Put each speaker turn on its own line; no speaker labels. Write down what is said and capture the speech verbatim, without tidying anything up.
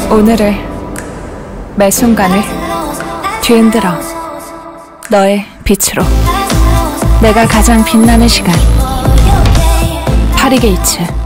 오늘을, 매 순간을 뒤흔들어 너의 빛으로. 내가 가장 빛나는 시간, 파리게이츠.